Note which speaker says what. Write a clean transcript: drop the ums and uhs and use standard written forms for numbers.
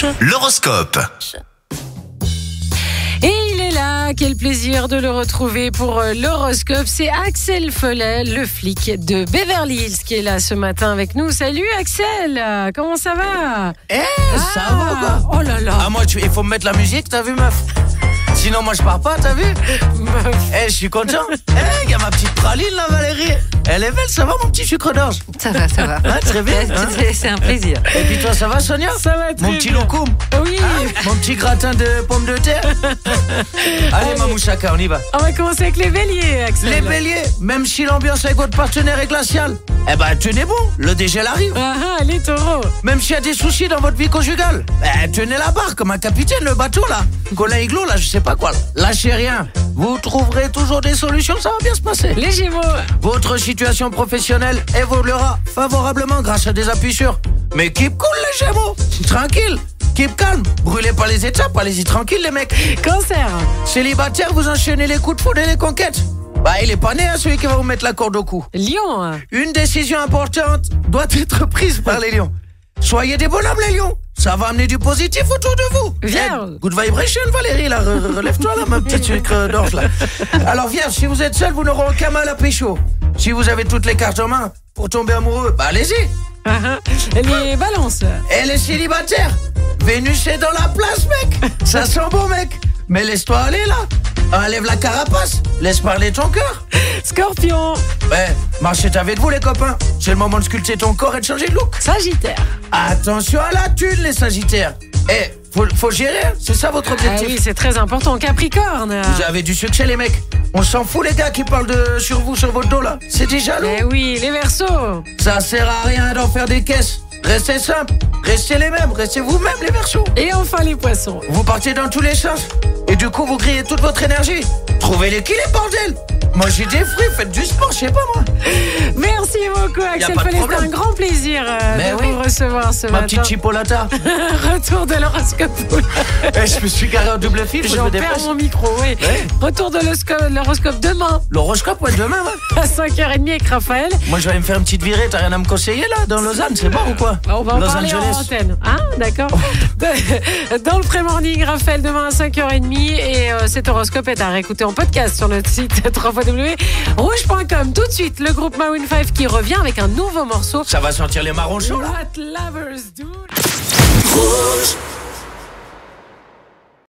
Speaker 1: L'horoscope.
Speaker 2: Et il est là, quel plaisir de le retrouver pour l'horoscope. C'est Axel Follet, le flic de Beverly Hills, qui est là ce matin avec nous. Salut Axel, comment ça va?
Speaker 3: Ça va ou quoi?
Speaker 2: Oh là là.
Speaker 3: Ah moi il faut me mettre la musique, t'as vu meuf? Sinon moi je pars pas, t'as vu?
Speaker 2: Meuf.
Speaker 3: Je suis content. Y a ma petite praline là, Valérie. Elle est belle, ça va mon petit sucre d'orge?
Speaker 4: Ça va, ça va.
Speaker 3: Hein, très bien. Hein.
Speaker 4: C'est un plaisir.
Speaker 3: Et puis toi ça va Sonia?
Speaker 2: Ça va très
Speaker 3: Mon petit
Speaker 2: bien.
Speaker 3: loukoum.
Speaker 2: Oui,
Speaker 3: Mon petit gratin de pommes de terre. Allez ma mouchaka, on y va.
Speaker 2: on va commencer avec les béliers, Axel.
Speaker 3: Les béliers, même si l'ambiance avec votre partenaire est glaciale, tenez bon, le dégel arrive.
Speaker 2: Les taureaux.
Speaker 3: Même s'il y a des soucis dans votre vie conjugale, tenez la barre comme un capitaine, le bateau là. Colin Iglo là, je sais pas quoi. Lâchez rien. Vous trouverez toujours des solutions, ça va bien se passer.
Speaker 2: Les gémeaux.
Speaker 3: Votre situation professionnelle évoluera favorablement grâce à des appuis sûrs. Mais keep cool les gémeaux. Tranquille. Keep calme. Brûlez pas les étapes, allez-y tranquille les mecs.
Speaker 2: Cancer.
Speaker 3: Célibataire, vous enchaînez les coups de foudre et les conquêtes. Il est pas né celui qui va vous mettre la corde au cou.
Speaker 2: Lion.
Speaker 3: Une décision importante doit être prise par les lions. Soyez des bonhommes les lions. Ça va amener du positif autour de vous.
Speaker 2: Vierge.
Speaker 3: Good vibration Valérie, là, relève-toi là, ma petite sucre d'orge là. Alors Vierge, si vous êtes seul, vous n'aurez aucun mal à pécho. Si vous avez toutes les cartes en main pour tomber amoureux, allez-y.
Speaker 2: Les balances.
Speaker 3: Et les célibataires, Vénus est dans la place mec. Ça sent bon mec. Mais laisse-toi aller là. Enlève la carapace, laisse parler ton cœur.
Speaker 2: Scorpion.
Speaker 3: Marchez avec vous les copains. C'est le moment de sculpter ton corps et de changer de look.
Speaker 2: Sagittaire.
Speaker 3: Attention à la thune les sagittaires. Faut gérer, c'est ça votre objectif.
Speaker 2: Oui, c'est très important. Capricorne.
Speaker 3: Vous avez du succès les mecs. On s'en fout les gars qui parlent sur vous, sur votre dos là. C'est des jaloux.
Speaker 2: Oui, les Verseaux.
Speaker 3: Ça sert à rien d'en faire des caisses. Restez simple, restez les mêmes, restez vous-même les Verseaux.
Speaker 2: Et enfin les Poissons.
Speaker 3: Vous partez dans tous les sens. Et du coup vous grillez toute votre énergie. Trouvez l'équilibre bordel. Mangez des fruits, faites du sport, je sais pas moi.
Speaker 2: Merci beaucoup Axel
Speaker 3: pas de
Speaker 2: Follet, c'était
Speaker 3: problème.
Speaker 2: un grand plaisir de
Speaker 3: oui.
Speaker 2: vous recevoir ce
Speaker 3: Ma
Speaker 2: matin.
Speaker 3: petite chipolata.
Speaker 2: Retour de l'horoscope.
Speaker 3: Je me suis garé en double fil, je
Speaker 2: J'en
Speaker 3: me
Speaker 2: perds
Speaker 3: dépêche.
Speaker 2: mon micro, oui.
Speaker 3: Ouais.
Speaker 2: Retour de l'horoscope demain
Speaker 3: L'horoscope, demain, ouais.
Speaker 2: à 5h30 avec Raphaël.
Speaker 3: Moi je vais me faire une petite virée, t'as rien à me conseiller là, dans Lausanne, c'est bon ou quoi?
Speaker 2: On va en
Speaker 3: Los
Speaker 2: parler
Speaker 3: Angeles.
Speaker 2: en antenne. D'accord. Dans le pré-morning, Raphaël, demain à 5h30. Et cet horoscope est à réécouter en podcast sur notre site www.rouge.com. Tout de suite, le groupe Maroon 5 qui revient avec un nouveau morceau.
Speaker 3: Ça va sentir les marrons chauds là.
Speaker 2: What Lovers Do.
Speaker 1: Rouge.